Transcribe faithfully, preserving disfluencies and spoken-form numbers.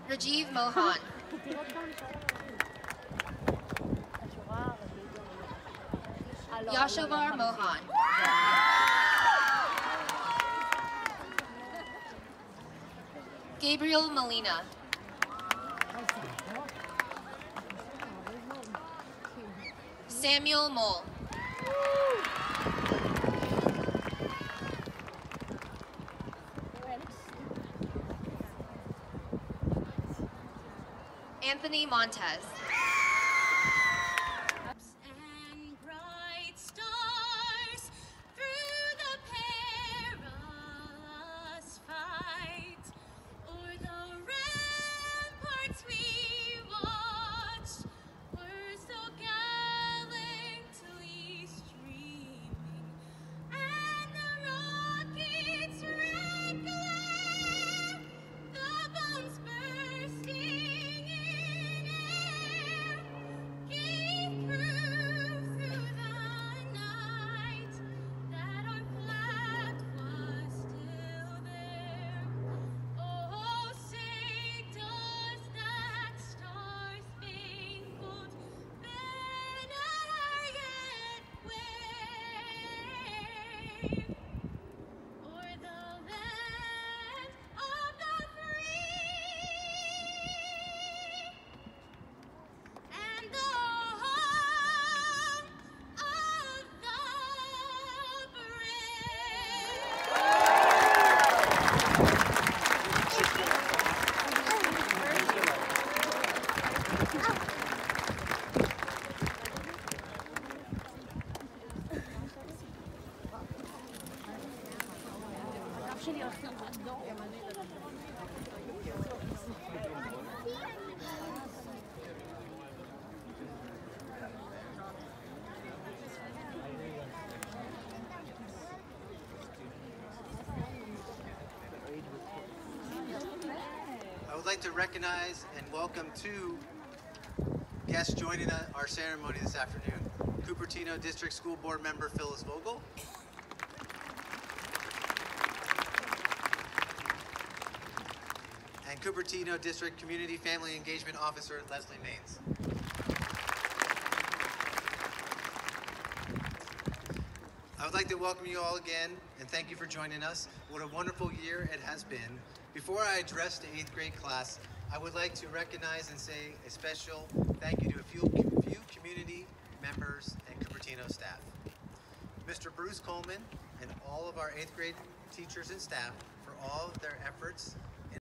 Rajiv Mohan. Yashovar Mohan. Gabriel Molina. Samuel Mole. Anthony Montez. And bright stars through the perilous fight, o'er the ramparts we watched were so gallantly streaming, and the rockets' red glare, the bombs bursting in air, gave proof through the night that our flag was still there. Oh, say does that star-spangled banner yet wave o'er the land of the free and the home of the I would like to recognize and welcome two guests joining our ceremony this afternoon. Cupertino District School Board Member Phyllis Vogel and Cupertino District Community Family Engagement Officer Leslie Maines. I would like to welcome you all again and thank you for joining us. What a wonderful year it has been. Before I address the eighth grade class, I would like to recognize and say a special thank you to a few, few community members and Cupertino staff. Mister Bruce Coleman and all of our eighth grade teachers and staff for all of their efforts